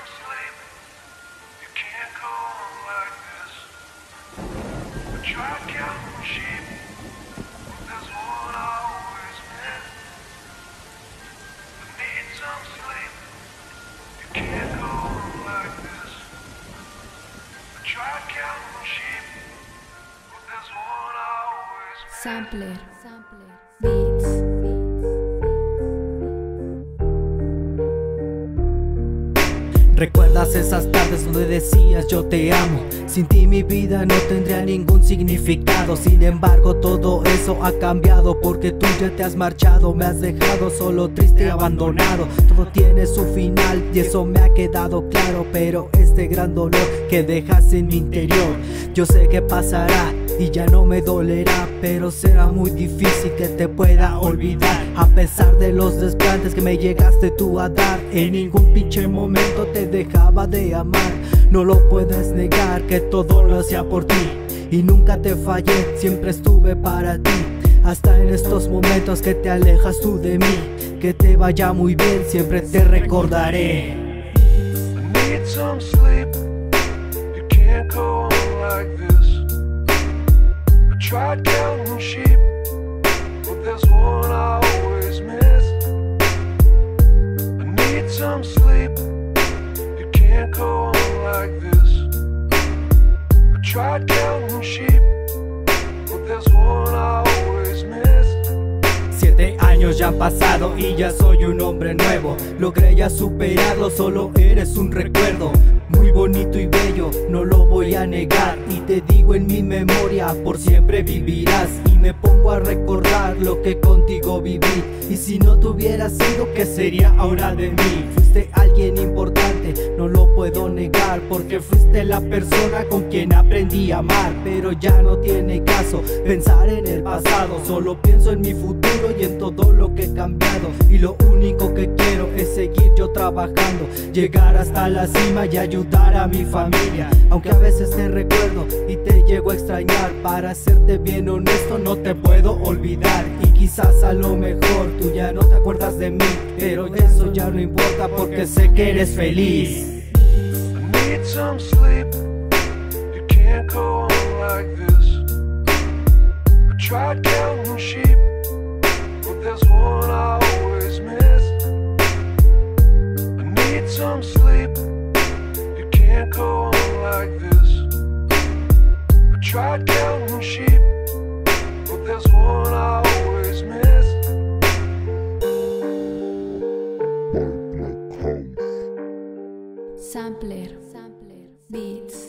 some sleep. You can't go on like this. I tried counting sheep, but there's one I always miss. I need some sleep. You can't go on like this. I tried counting sheep, but there's one I always miss. Sampler Beats. ¿Recuerdas esas tardes donde decías yo te amo? Sin ti mi vida no tendría ningún significado. Sin embargo todo eso ha cambiado, porque tú ya te has marchado. Me has dejado solo, triste y abandonado. Todo tiene su final y eso me ha quedado claro. Pero este gran dolor que dejas en mi interior, yo sé que pasará y ya no me dolerá, pero será muy difícil que te pueda olvidar. A pesar de los desplantes que me llegaste tú a dar, en ningún pinche momento te dejaba de amar. No lo puedes negar que todo lo hacía por ti y nunca te fallé, siempre estuve para ti. Hasta en estos momentos que te alejas tú de mí, que te vaya muy bien, siempre te recordaré. I need some sleep. You can't go on like this. I tried counting sheep, but there's one I always miss. I need some sleep. You can't go on like this. I tried counting sheep, but there's one I always miss. 7 años ya han pasado y ya soy un hombre nuevo. Logré ya superarlo, solo eres un recuerdo. Muy bonito y bello, no lo voy a negar. Y te digo en mi memoria, por siempre vivirás. Y me pongo a recordar lo que contigo viví. Y si no te hubieras sido, ¿qué sería ahora de mí? Fuiste alguien importante, no lo puedo negar, porque fuiste la persona con quien aprendí a amar. Pero ya no tiene caso pensar en el pasado, solo pienso en mi futuro y en todo lo que he cambiado. Y lo único que quiero es seguir yo trabajando, llegar hasta la cima y ayudar a mi familia. Aunque a veces te recuerdo y te llego a extrañar, para serte bien honesto no te puedo olvidar. Y quizás a lo mejor tú ya no te acuerdas de mí, pero eso ya no importa porque sé que eres feliz. I need some sleep. You can't go on like this. I tried counting sheep, but there's one I always miss. I need some sleep. You can't go on like this. I tried counting sheep, but there's one I always miss. Sampler Beats.